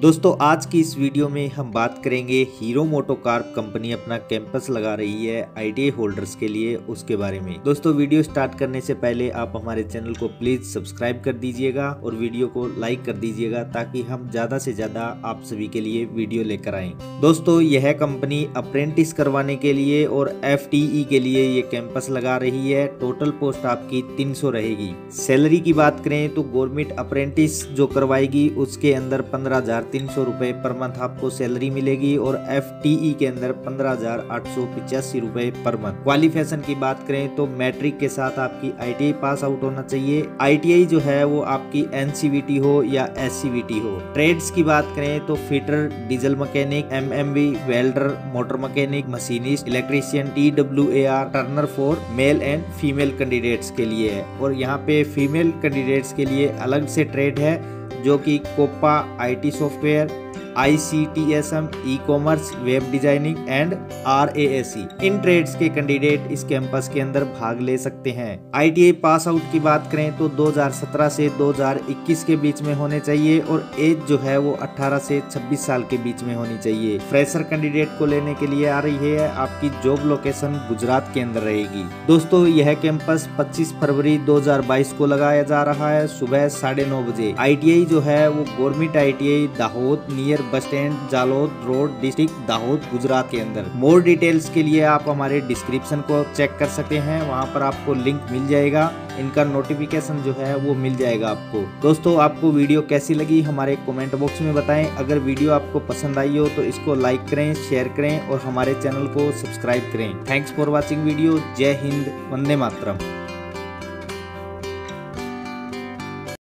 दोस्तों आज की इस वीडियो में हम बात करेंगे हीरो मोटोकॉर्प कंपनी अपना कैंपस लगा रही है आईटीआई होल्डर्स के लिए, उसके बारे में। दोस्तों वीडियो स्टार्ट करने से पहले आप हमारे चैनल को प्लीज सब्सक्राइब कर दीजिएगा और वीडियो को लाइक कर दीजिएगा ताकि हम ज्यादा से ज्यादा आप सभी के लिए वीडियो लेकर आए। दोस्तों यह कंपनी अप्रेंटिस करवाने के लिए और FTE के लिए ये कैंपस लगा रही है। टोटल पोस्ट आपकी 300 रहेगी। सैलरी की बात करें तो गवर्नमेंट अप्रेंटिस जो करवाएगी उसके अंदर 15,300 रुपए पर मंथ आपको सैलरी मिलेगी और FTE के अंदर 15,885 रुपए पर मंथ। क्वालिफिकेशन की बात करें तो मैट्रिक के साथ आपकी ITI पास आउट होना चाहिए। ITI जो है वो आपकी NCVT हो या SCVT हो। ट्रेड्स की बात करें तो fitter, diesel mechanic, MMV, welder, motor mechanic, machinist, electrician, TWAR, turner for male and female candidates के लिए है। और यहाँ पे फीमेल कैंडिडेट्स के लिए अलग से ट्रेड है जो कि COPA, IT software, ICTSM, e-commerce, web designing and RASE। इन ट्रेड्स के कैंडिडेट इस कैंपस के अंदर भाग ले सकते हैं। ITI पास आउट की बात करें तो 2017 से 2021 के बीच में होने चाहिए और एज जो है वो 18 से 26 साल के बीच में होनी चाहिए। फ्रेशर कैंडिडेट को लेने के लिए आ रही है। आपकी जॉब लोकेशन गुजरात के अंदर रहेगी। दोस्तों यह कैंपस 25 फरवरी 2022 को लगाया जा रहा है सुबह 9:30 बजे। ITI जो है वो government ITI Dahod near bus stand, Jhalod road, district Dahod, Gujarat के अंदर। मोर डिटेल्स के लिए आप हमारे डिस्क्रिप्शन को चेक कर सकते हैं, वहां पर आपको लिंक मिल जाएगा। इनका नोटिफिकेशन जो है वो मिल जाएगा आपको। दोस्तों आपको वीडियो कैसी लगी हमारे कमेंट बॉक्स में बताएं। अगर वीडियो आपको पसंद आई हो तो इसको लाइक करें, शेयर करें और हमारे चैनल को सब्सक्राइब करें। Thanks for watching video. जय हिंद, वंदे मातरम।